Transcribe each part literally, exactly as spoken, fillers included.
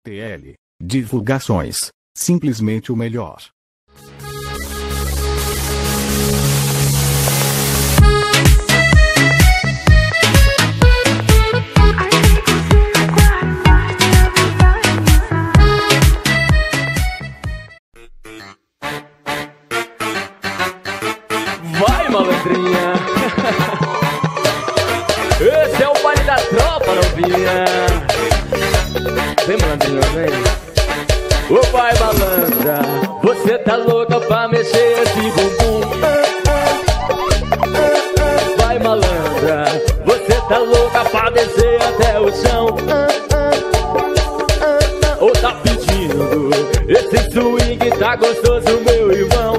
T L Divulgações, simplesmente o melhor. Vai, malandrinha. Esse é o baile da tropa, novinha. Vem, malandrinha, vem. Ô, vai, malandra, você tá louca pra mexer esse bumbum. Vai, malandra, você tá louca pra descer até o chão. Ou tá pedindo esse swing, tá gostoso, meu irmão.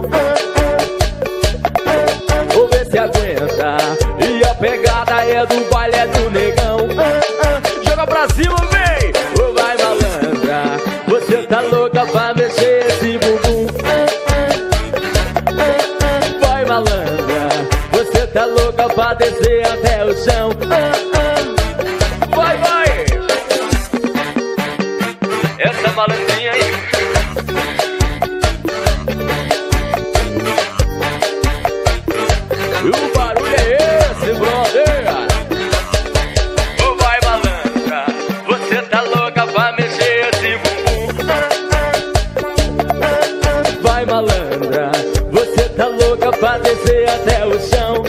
Ou vê se aguenta, e a pegada é do baile, é do negão. Joga pra cima, vem! Ô, vai, malandra, você tá louca pra mexer esse bumbum. Vai, malandra, você tá louca pra descer até o chão. Vai, vai! Essa malandrinha aí. O barulho é esse, brother. Ô, vai, malandra, você tá louca pra mexer esse bumbum. Vai, malandra, você tá louca pra descer até o chão.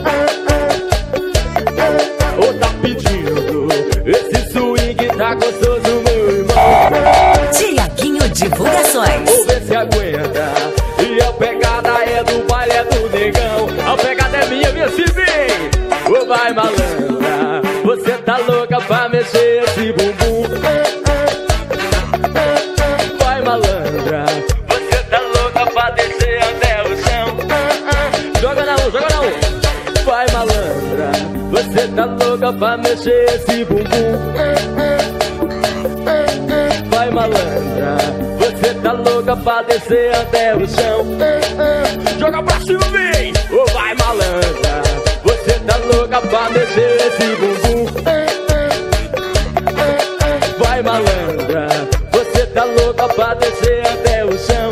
Ou tá pedindo esse swing, tá gostoso, meu irmão. Tiaguinho Divulgações. Ou vê se aguenta, e a pegada é do baile, é do negão. A pegada é minha, minha se vem. Ô, vai, malandra, você tá louca pra mexer esse bumbum. Vai, malandra, você tá louca pra descer até o chão. Joga na um, joga na um. Vai, malandra, você tá louca pra mexer esse bumbum. Vai, malandra, você tá louca pra descer até o chão. Joga pra cima, vem! Ô, vai, malandra, você tá louca pra mexer esse bumbum. Vai, malandra, você tá louca pra descer até o chão.